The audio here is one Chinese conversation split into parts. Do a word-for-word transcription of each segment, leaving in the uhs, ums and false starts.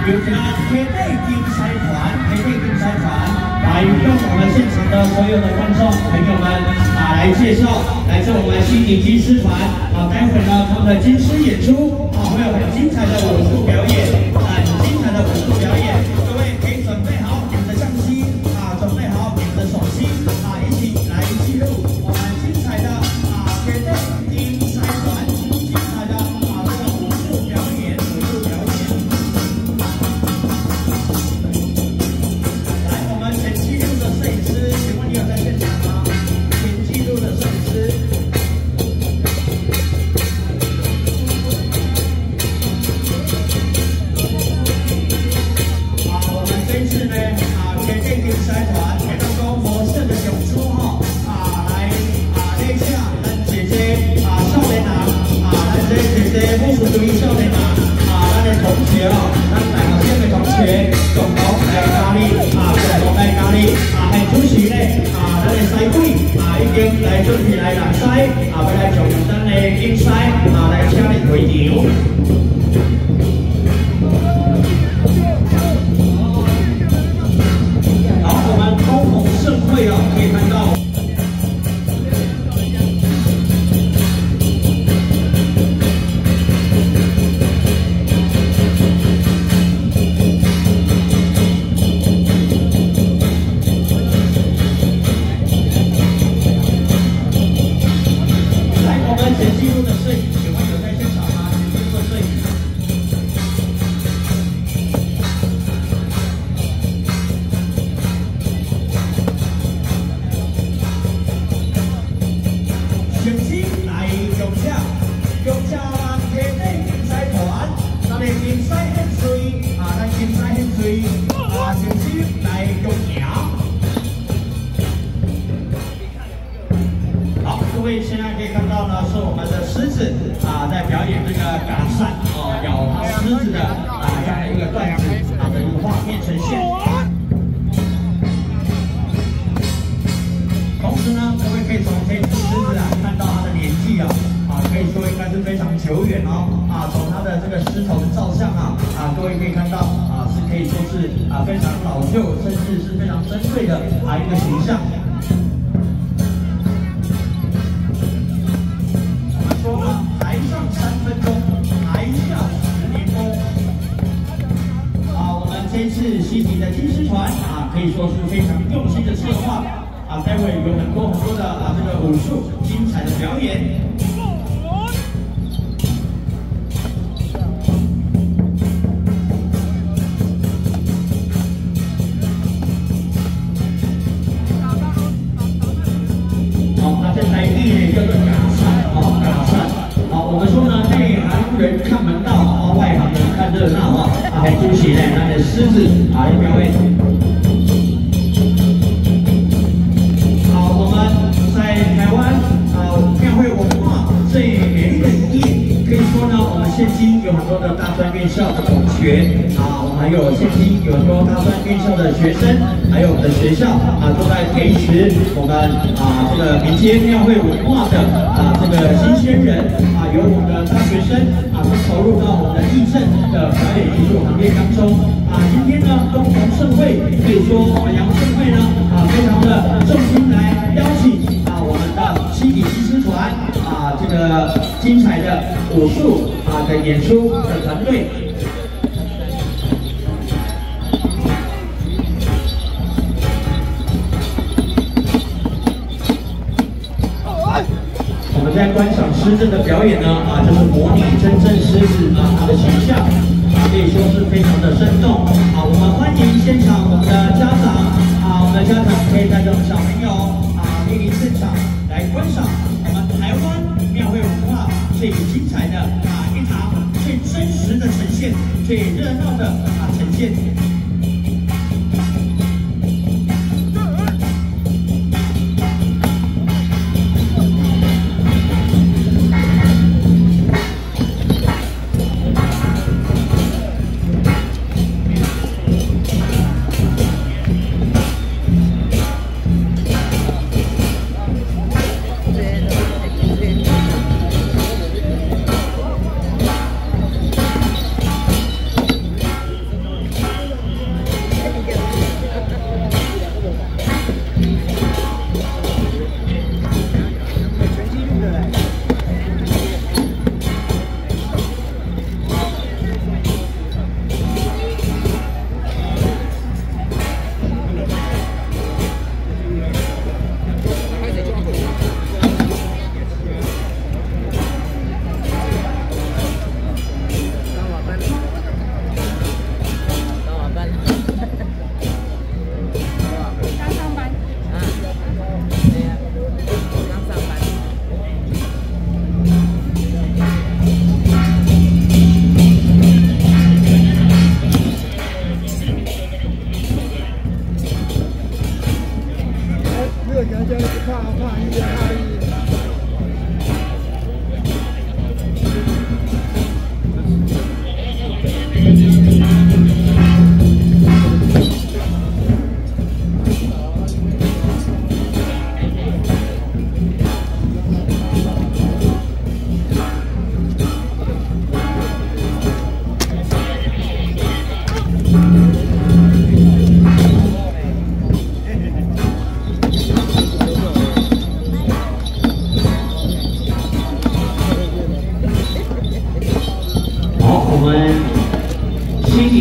有请铁队竞赛团，铁队竞赛团来跟我们现场的所有的观众朋友们啊来介绍，来自我们西顶金狮团啊，待会呢他们的金狮演出啊会有很精彩的武术表演，很精彩的武术表演，各位可以准备好你们的相机啊，准备好你们的手机啊，一起来记录我们精彩的啊铁队竞赛团精彩的啊这个武术表演，武术表演。 前记录的摄影师，请问你有在现场吗？前记录的摄影师。啊，我们这次呢，啊，铁队竞赛团铁道高模式的演出哈，啊，来啊，这一下，咱姐姐啊，少年郎啊，咱这姐姐不属于少年郎啊，咱的同学哦，咱大学生的同学，共同来加力啊，共同来加力。 啊，系主持咧，啊，咱嘅西会啊，已經嚟準備嚟南西，啊，要嚟從咱嘅競賽啊，嚟請你會場。好，我們高雄盛會啊，可以看到。 前记录的摄影，请问有在现场吗？前记录的摄影。首先嚟用車，用車話鐵隊競賽團，咱哋競賽很水，啊，咱競賽很水，啊，首先嚟用贏。 好，各位现在可以看到呢，是我们的狮子啊，在表演这个嘎扇哦，咬它狮子的啊这样的一个段子啊的一个画面呈现。同时呢，各位可以从这只狮子啊看到它的年纪啊啊，可以说应该是非常久远哦啊，从它的这个狮头的照相啊啊，各位可以看到啊，是可以说是啊非常老旧，甚至是非常珍贵的啊一个形象。 台上三分钟，台下十年功。啊，我们这次西体的金狮团啊，可以说是非常用心的策划啊，待会有很多很多的啊这个武术精彩的表演。好，那这台艺人叫做嘎扇哦，嘎扇。 好，我们说呢，内行人看门道，啊，外行人看热闹啊！啊，还主席呢，咱的狮子啊，来表演。好，我们在台湾啊庙会文化最美丽的一页，可以说呢，我们现今有很多的大专院校的同学啊，我们还有现今有很多大专院校的学生，还有我们的学校啊，都在培植我们啊这个民间庙会文化的啊这个新鲜人。 啊，由我们的大学生啊，都投入到我们的义政的表演艺术行业当中啊。今天呢，东同盛会可以说我们杨盛会呢啊，非常的重心来邀请啊我们的西体技师团啊这个精彩的武术啊的演出的团队。 我们在观赏狮子的表演呢，啊，就是模拟真正狮子啊它的形象，啊，可以说是非常的生动。啊，我们欢迎现场我们的家长，啊，我们的家长可以带着我们小朋友啊，莅临现场来观赏我们台湾庙会文化最精彩的啊一场最真实的呈现，最热闹的啊呈现。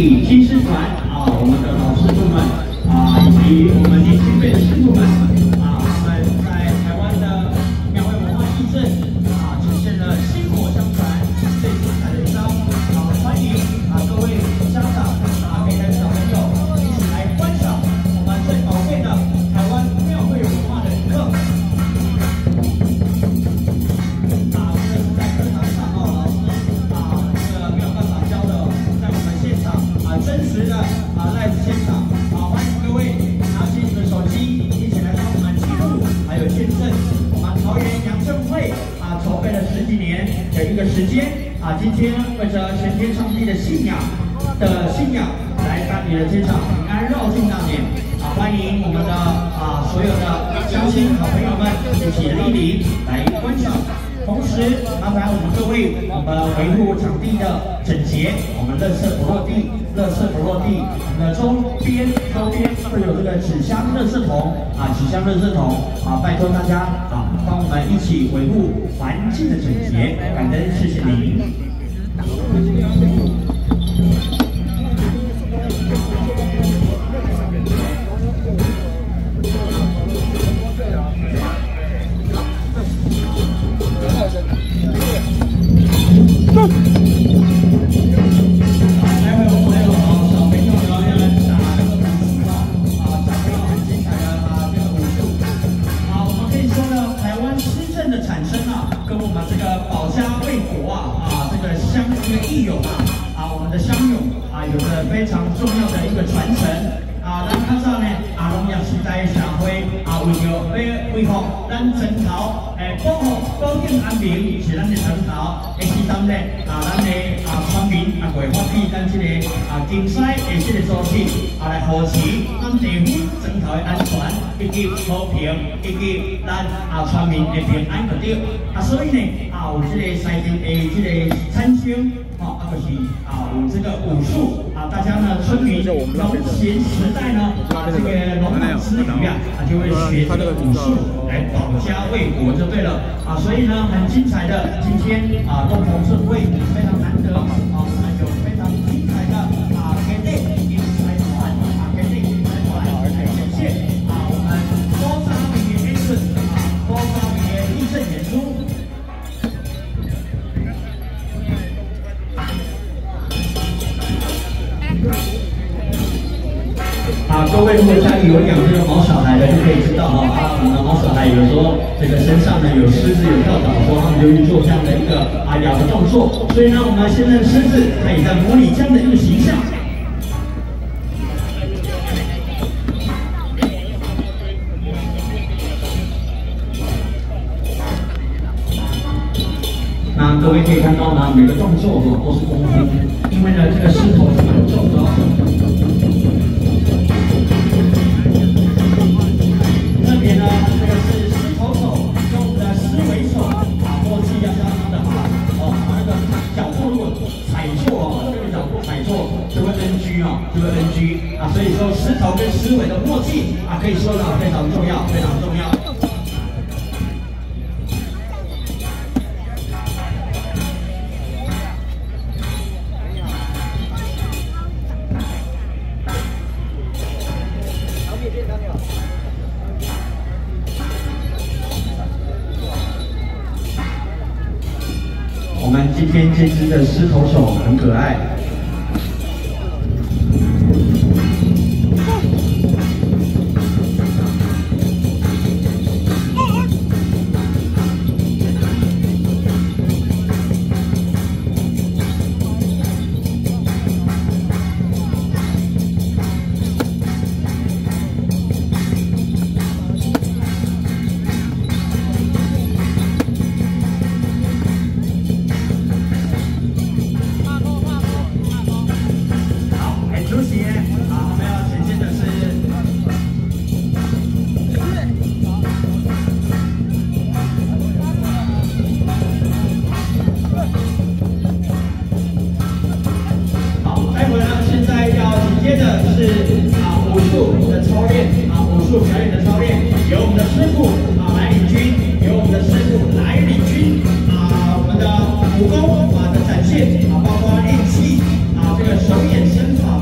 艺金狮团啊，我们的老师傅们啊，以及我们年轻辈的师傅们啊，他们在台湾的庙会文化义阵啊，呈现了薪火相传最精彩的一章啊，欢迎啊各位家长啊，可以跟小朋友一起来观赏我们最宝贵的台湾庙会文化的一刻。 真实的啊 live 现场啊，欢迎各位拿起你的手机，一起来帮我们记录，还有见证我们桃园阳盛会啊筹备了十几年的一个时间啊，今天为着全天上帝的信仰的信仰来办理了这场平安绕境大典啊，欢迎我们的啊所有的乡亲好朋友们一起莅临来观赏。 同时，麻烦我们各位，我们维护场地的整洁，我们垃圾不落地，垃圾不落地。我们的周边周边会有这个纸箱垃圾桶啊，纸箱垃圾桶啊，拜托大家啊，帮我们一起维护环境的整洁，感恩，谢谢您。 义勇啊，啊，我们的乡勇啊，有着非常重要的一个传承啊。咱看上呢，啊，龙阳时代社会啊，为着要维护咱城头诶，保护保健安平是咱的城头的时阵呢，啊，咱的啊村民啊会发起咱这个啊竞赛的这个组织啊来扶持咱地方城头的安全以及和平，以及咱啊村民的平安就对。啊，所以呢，啊有这个西镇的这个参选。 啊，那就是啊，有这个武术啊，大家呢，村民农闲时代呢，啊，这个农忙之余啊，啊，就会学这个武术来保家卫国就对了啊，所以呢，很精彩的，今天啊，共同盛会非常难得啊，我们有非常精彩的啊，给内给财团啊，给内给财团来显现啊，我们高沙米的 action 啊，高沙米的义阵演出。 啊，各位如果家里有养这个毛小孩的，就可以知道哈，啊，我们的毛小孩有时候这个身上呢有虱子有跳蚤的时候，他们就去做这样的一个啊咬的动作，所以呢，我们现在的狮子它也在模拟这样的一个形象。那各位可以看到呢，每个动作哈都是功夫，因为呢这个狮头是蛮重的。 这边呢，这个是狮头手，跟我们的狮尾手啊，默契要相当的好哦。那个角度如果踩错哦，这个角度踩错就会 N G 哦，就会 N G 啊。所以说狮头跟狮尾的默契啊，可以说呢非常重要，非常重要。 我们今天这只的狮头手很可爱。术表演的操练，由我们的师傅啊来领军，由我们的师傅来领军啊，我们的武功啊的展现啊，包括练气啊，这个手眼身法。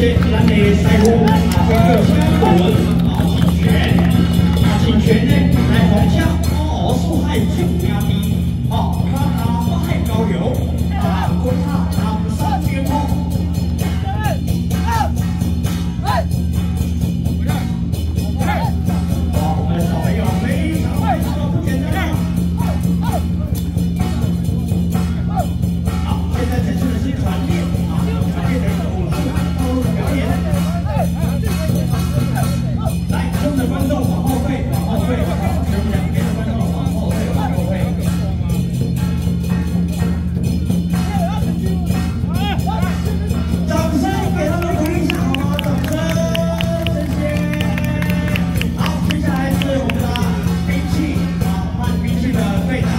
谢咱的师傅啊，这个新闻啊，进拳啊，进拳呢来红枪哦，树海救家弟哦，他他花海高油啊，滚他他上天空。哇，我们小朋友非常非常的不简单。好，现在展示的是团练啊，团练的一个武术套路的表演。来，所有的观众往后退，往后退，全部两边的观众往后退，往后退。掌声给他们鼓励一下好吗？掌声，谢谢。好，接下来是我们的兵器啊，换兵器的对打。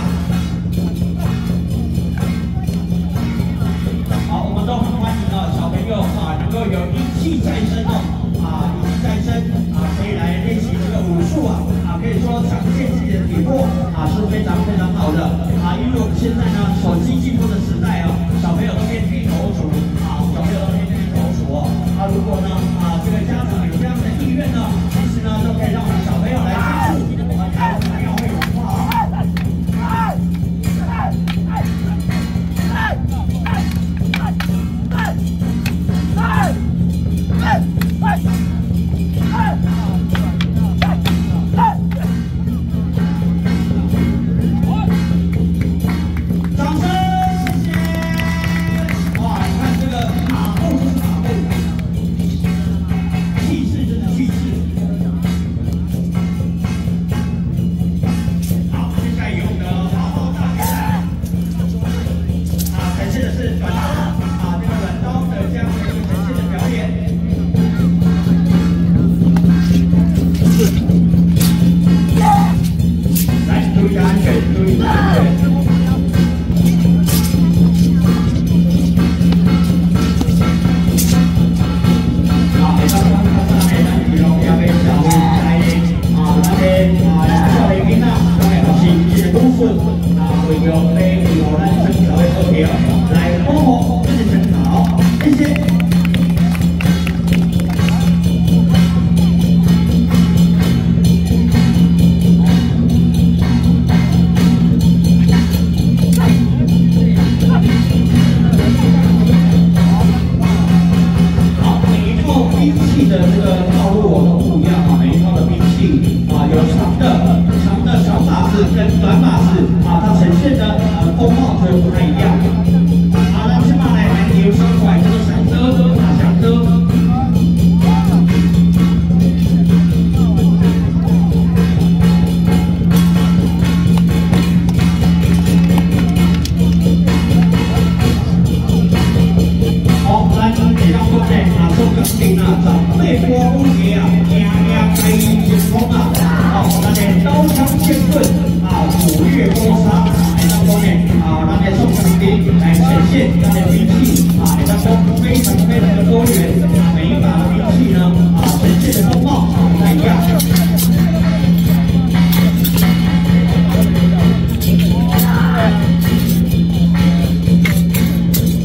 好，我们都很欢迎啊，小朋友啊，能够有一技在身哦，啊，一技在身啊，可以来练习这个武术啊，啊，可以说展现自己的体魄啊，是非常非常好的啊，因为我们现在呢，手机进步的时代啊，小朋友都可以低头族啊，小朋友都可以低头族哦，啊，如果呢啊，这个家长有这样的意愿呢，其实呢，都可以让我们小朋友来接触我们台湾的庙会文化啊。掌声，谢谢！哇，你看这个马步就是马步，气势就是气势。好，接下来由我们的华宝大比赛啊，呈现的是短刀啊，这个短刀的这样的一个呈现的表演。来，注意安全，注意安全。好，下面看上面咱娱乐要俾小朋友来啊，咱嘅啊少年囡仔，咱嘅学生一个武术啊，为了俾以后咱成就嘅和平来保护这些很好，谢谢。兵器的这个套路都不一样啊，每一套的兵器啊，有长的、长的小把子跟短把子啊，它呈现的呃风貌就不太一样。好，那先把来来牛小拐这个响遮啊，响遮。好，咱下当分呢啊，做钢筋啊，长辈波乌鞋啊，娘娘开天空啊，哦，咱的刀枪剑盾啊，斧钺钩叉啊，下当中呢啊，咱的送钢筋来呈现咱的兵器啊，下当中非常非常的多元，每一把的兵器呢啊，呈现的风貌不太一样。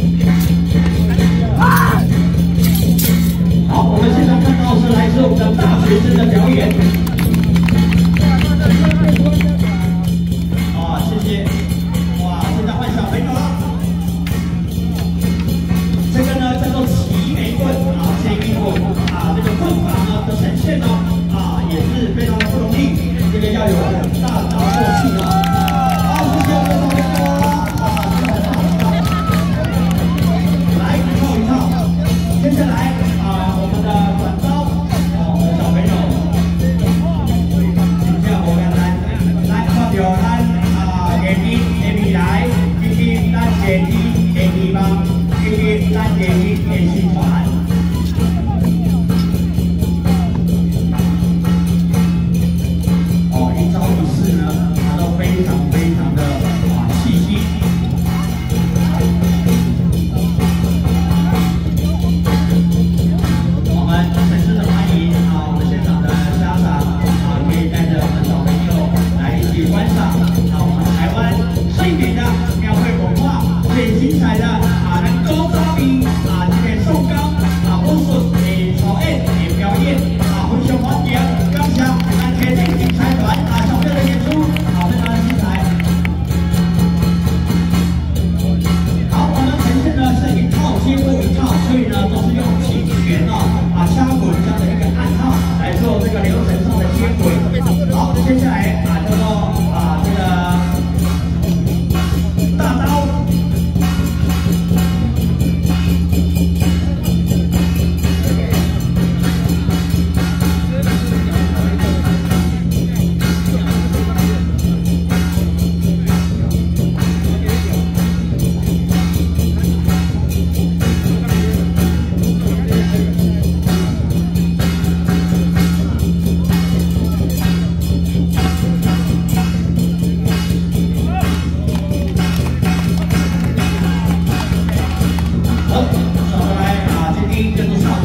好，我们现在看到是来自我们的大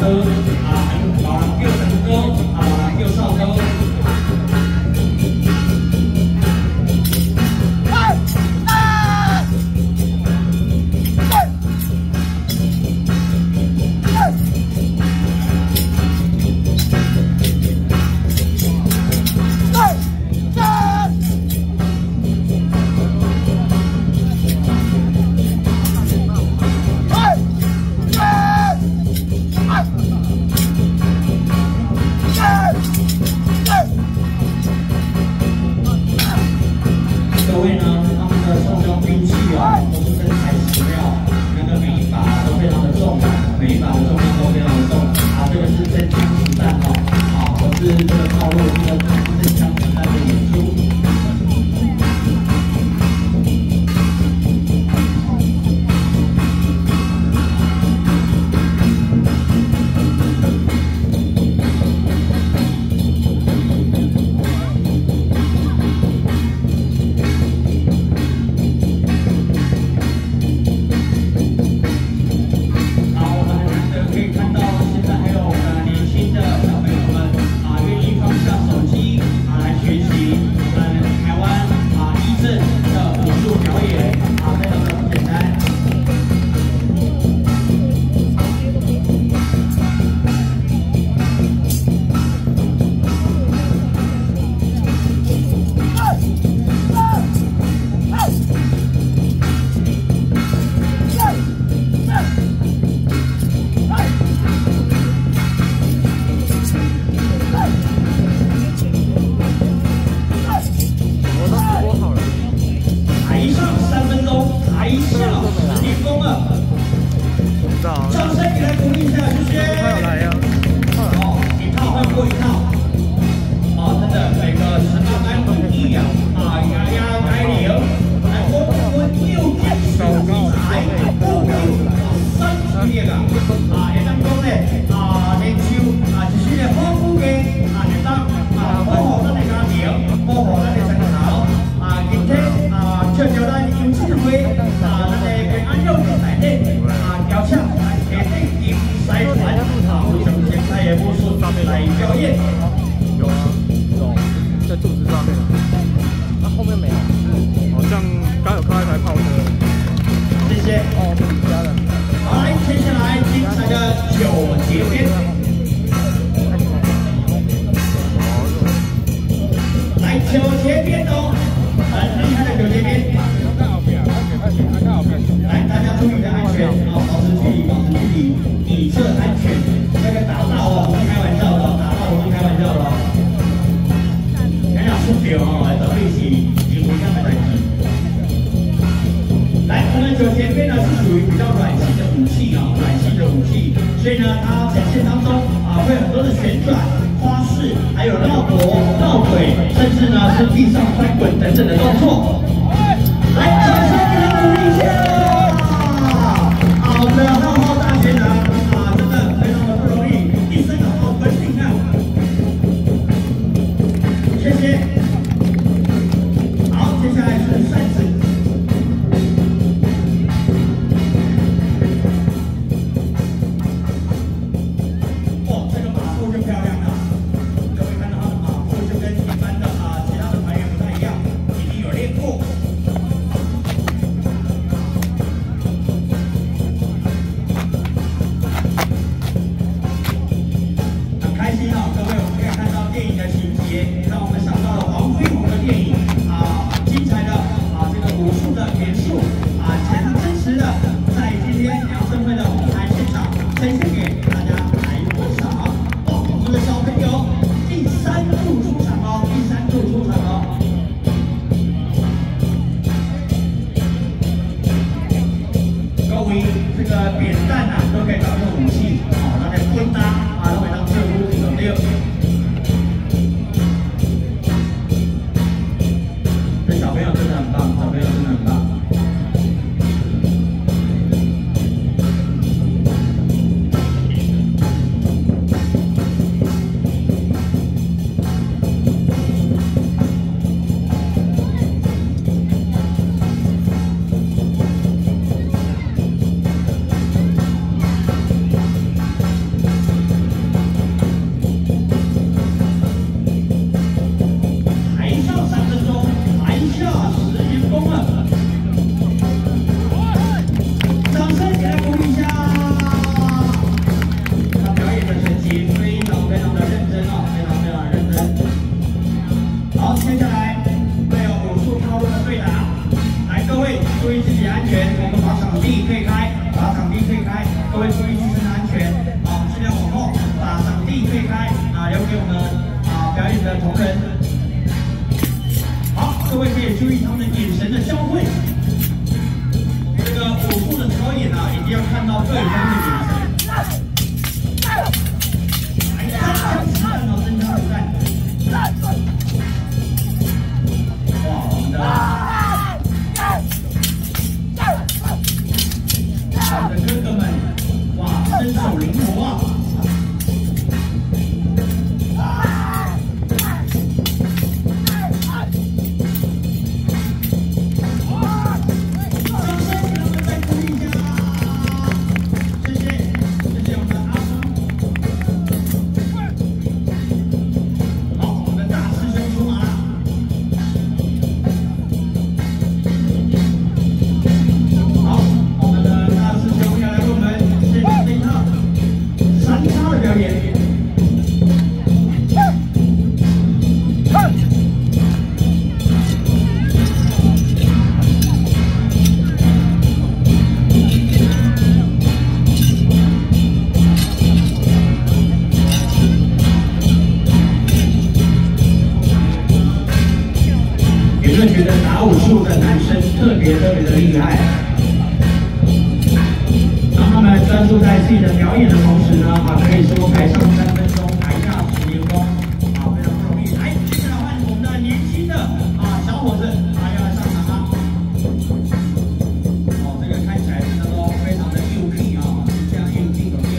哥，啊，老人叫长哥，啊，老人叫少哥。 各位呢，他们的重装兵器啊，都是真材实料，那个每一把都非常的重，每一把的重量都非常的重啊。这个是真枪实弹哦，啊，不是这个套路，这个是真枪实弹的演出。 掌声给来鼓励一下，谢谢。他有来呀。哦，一套换过一套。哦，真的每个十八般武艺啊，啊呀呀改领，来我我又见手才不有三系列噶，啊，会当讲咧，啊，练手啊，就是咧好武艺，啊，会当啊保护咱的家庭，保护咱的身头，啊，而且啊，照照咱优质花，啊，咱的平安药店内底，啊，调车。 来传啊，为什么现在也不是来表演？ 有啊，有在柱子上面。那、啊、后面没有？好像刚有看到一台炮车。 谢谢。 哦，是你家的。 好，来，接下来精彩的九节鞭。来，九节鞭哦，很厉害的九节鞭。来，大家注意的安全啊，保持距离，保持距离。 以策安全，那个打到哦，不是开玩笑的，打到不是开玩笑的。咱俩出表哦，来准备起指挥他们来。来，我们九节鞭呢是属于比较软性的武器啊，软性的武器，所以呢，它呈现当中啊会很多的旋转、花式，还有绕脖、绕腿，甚至呢是地上翻滚等等的动作。来，掌声给他鼓励一下。好的，浩浩大学长。 谢谢。好，接下来是扇子。哇，这个马步就漂亮了。各位看到他的马步就跟一般的啊其他的团员不太一样，已经有练过。很开心啊，各位，我们可以看到电影的情节，让我们想到了黄飞鸿的电影啊，精彩的啊这个武术的元素啊，真真实的在今天梁胜会的舞台现场呈现给大家来观赏。哇，我们的小朋友第三度出场哦，第三度出场哦。各位，这个扁担啊都可以当做武器啊，那个棍搭啊都可以当做武器的六。 小朋友真的很棒，小朋友真的很棒。 全，啊，尽量往后，把场地退开，啊，留给我们啊表演的同仁。好，各位可以注意他们的眼神的交汇。这个武术的操演啊，一定要看到对方的眼神。来，真枪实弹哦，真枪实弹。哇，我们的。 我的哥哥们，哇，身手灵活啊！掌声给他们再鼓励一下，谢谢，谢谢我们的阿峰。好，我们的大师兄出马了。 表演。有没有觉得打武术的男生特别特别的厉害？ 他们专注在自己的表演的同时呢，啊，可以说台上三分钟，台下十年功，啊，非常不容易。来，接下来换我们的年轻的啊小伙子，啊，要来上场了。哦，这个看起来真的都非常的有劲啊，这样有劲有劲。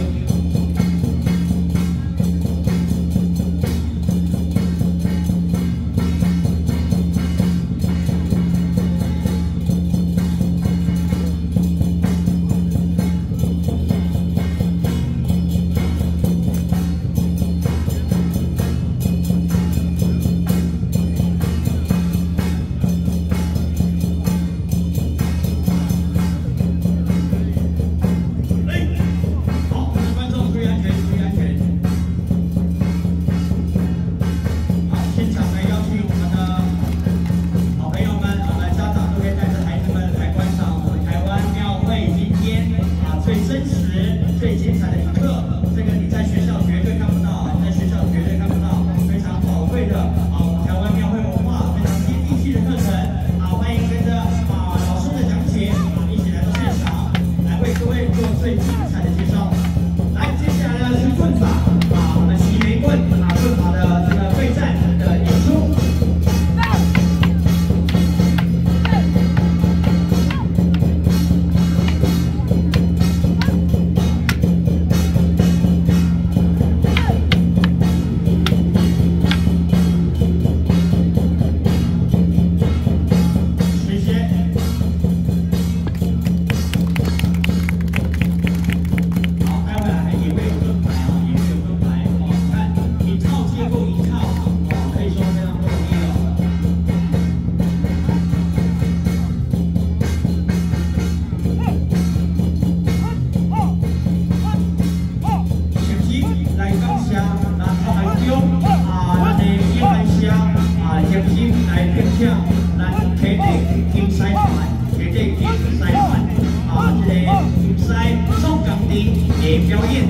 表演。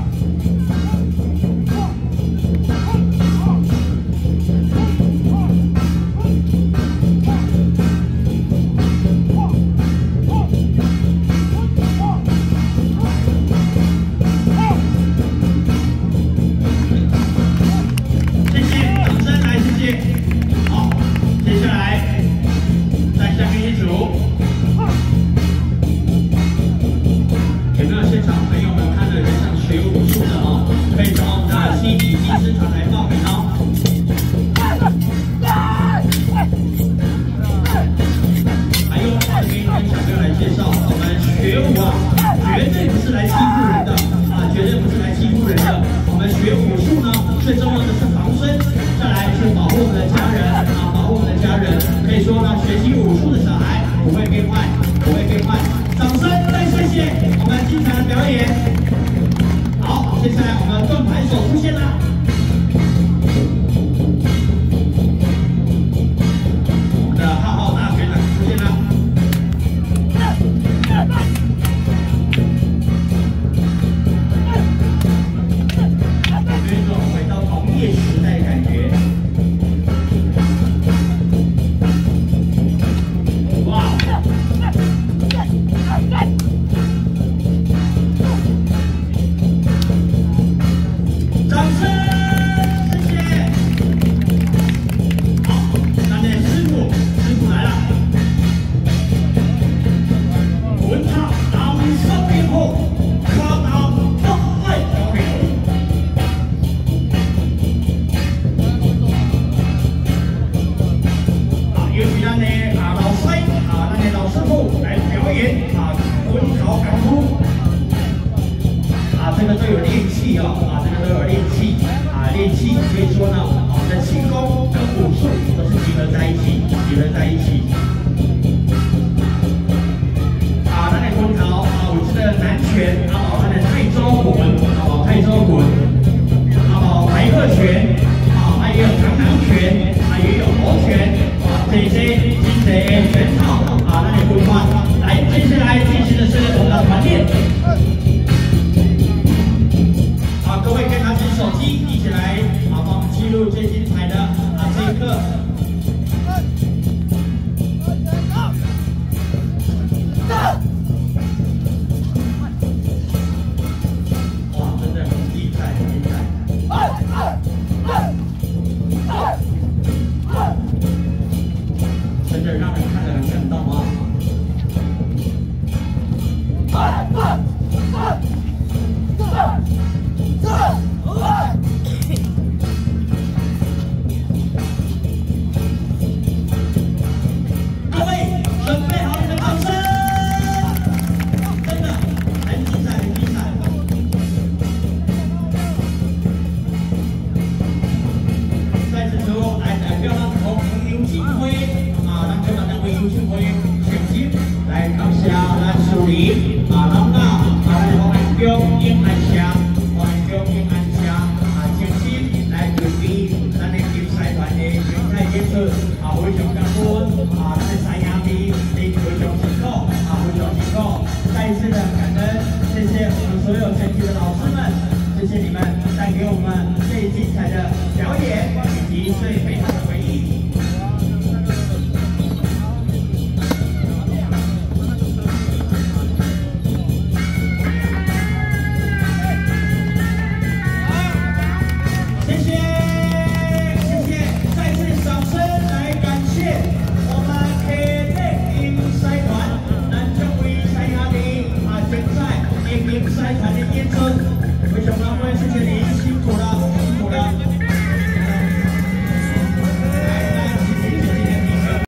谢谢，掌声来，谢谢。好，接下来再下面一组。 有没有现场朋友们看了很想学武术的哦？可以找我们的西体新师团来报名哦。还有，这边跟小朋友来介绍，我们学武啊，绝对不是来欺负人的啊，绝对不是来欺负人的。我们学武术呢，最重要的是防身，再来是保护我们的家人啊，保护我们的家人。可以说呢，学习武术的小孩不会变坏，不会变坏。掌声，再谢谢。 我们精彩的表演，好，接下来我们盾牌手出现啦。我们的浩浩大学长出现啦。 这个都有练气哦，啊，这个都有练气，啊，练气，所以说呢，我们的气功跟武术都是结合在一起，结合在一起。啊，咱来观考啊，有这个南拳，啊，有咱的泰州滚，啊，有泰州滚，啊，有白鹤拳，啊，还有螳螂拳，啊，也有猴拳，啊，这些经典拳套，啊，咱来规划。来，接下来进行的是我们的团练。 各位可以拿起手机，一起来啊，帮我们记录最精彩的啊这一刻。哇，真的很精彩，很精彩。真的让人看得很感动啊！ 各位准备好你的掌声，真的很精彩，很精彩。在此时候，来代表咱同游进会啊，咱今日两位游进会全体来感谢咱树林啊，咱那啊，咱黄安宫永安乡，黄安宫永安乡啊，全体来准备咱的竞赛团的精彩演出啊，非常感恩啊，咱的三亚米非常辛苦啊，非常辛苦，再一次的感恩，谢谢我们所有全体的老师们，谢谢你们带给我们最精彩的表演以及最美好的回忆。 赛团的演出。